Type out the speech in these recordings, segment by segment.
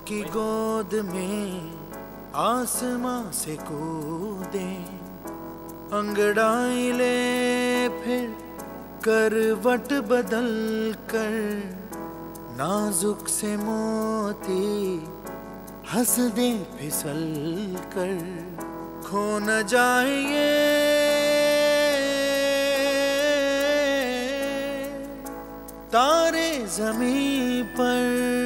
की गोद में आसमां से कूदे, अंगड़ाई ले फिर करवट बदल कर, नाजुक से मोती हंस दे फिसल कर, खो न जाए ये तारे ज़मीं पर।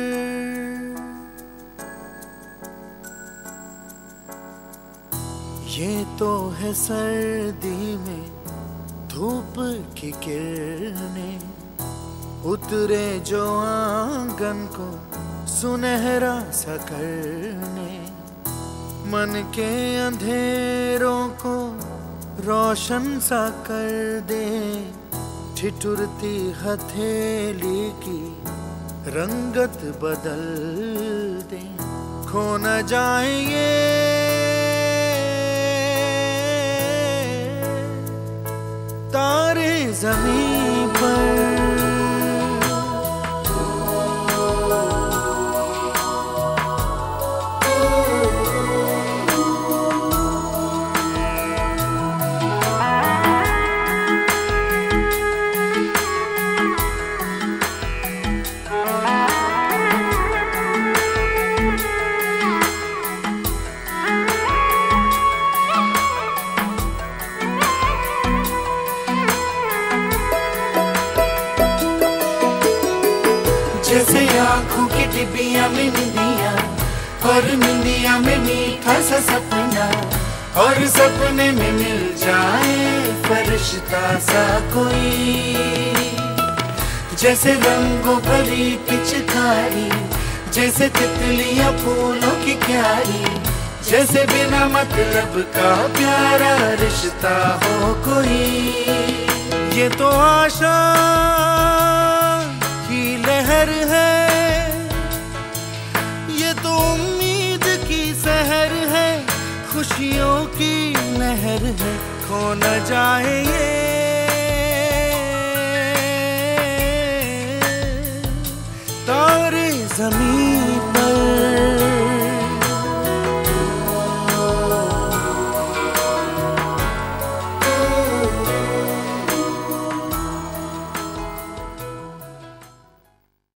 ये तो है सर्दी में धूप की किरणें, उतरे जो आंगन को सुनहरा सा करने, मन के अंधेरों को रोशन सा कर दे, ठिठुरती हथेली की रंगत बदल दे, खो न जाए ये तारे ज़मीं पर। जैसे आँखों की डिबिया में निंदिया, और निंदिया में मीठा सा सपना, और सपने में मिल जाए फरिश्ता सा कोई। जैसे रंगों भरी पिचकारी, जैसे तितलियां फूलों की क्यारी, जैसे बिना मतलब का प्यारा रिश्ता हो कोई। ये तो आशा की लहर है, ये तो उम्मीद की सहर है, खुशियों की लहर है, खो न जाए ये तारे ज़मीं